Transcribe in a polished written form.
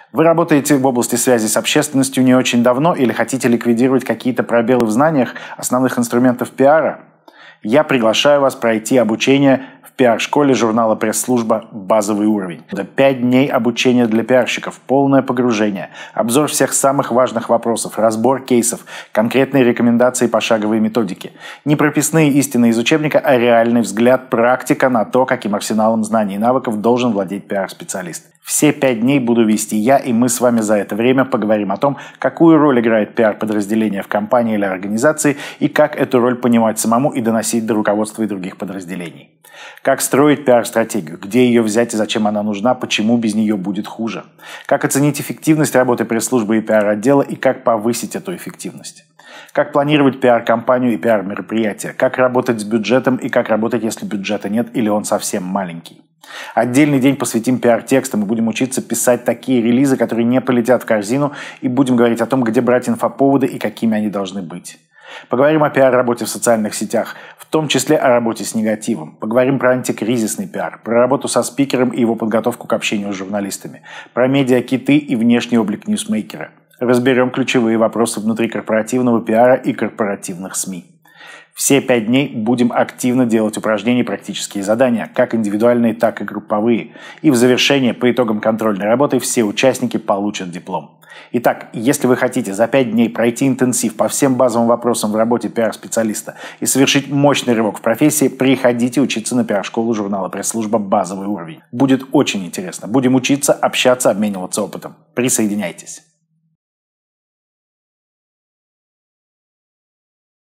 Вы работаете в области связи с общественностью не очень давно или хотите ликвидировать какие-то пробелы в знаниях основных инструментов пиара? Я приглашаю вас пройти обучение в пиар-школе журнала «Пресс-служба. Базовый уровень». Это 5 дней обучения для пиарщиков, полное погружение, обзор всех самых важных вопросов, разбор кейсов, конкретные рекомендации по шаговой методике. Не прописные истины из учебника, а реальный взгляд, практика на то, каким арсеналом знаний и навыков должен владеть пиар-специалист. Все 5 дней буду вести я, и мы с вами за это время поговорим о том, какую роль играет пиар-подразделение в компании или организации, и как эту роль понимать самому и доносить до руководства и других подразделений. Как строить пиар-стратегию, где ее взять и зачем она нужна, почему без нее будет хуже. Как оценить эффективность работы пресс-службы и пиар-отдела, и как повысить эту эффективность. Как планировать пиар-компанию и пиар-мероприятия, как работать с бюджетом и как работать, если бюджета нет или он совсем маленький. Отдельный день посвятим пиар-текстам и будем учиться писать такие релизы, которые не полетят в корзину, и будем говорить о том, где брать инфоповоды и какими они должны быть. Поговорим о пиар-работе в социальных сетях, в том числе о работе с негативом. Поговорим про антикризисный пиар, про работу со спикером и его подготовку к общению с журналистами, про медиакиты и внешний облик ньюсмейкера. Разберем ключевые вопросы внутрикорпоративного пиара и корпоративных СМИ. Все 5 дней будем активно делать упражнения и практические задания, как индивидуальные, так и групповые. И в завершение, по итогам контрольной работы, все участники получат диплом. Итак, если вы хотите за 5 дней пройти интенсив по всем базовым вопросам в работе пиар-специалиста и совершить мощный рывок в профессии, приходите учиться на пиар-школу журнала «Пресс-служба. Базовый уровень». Будет очень интересно. Будем учиться, общаться, обмениваться опытом. Присоединяйтесь.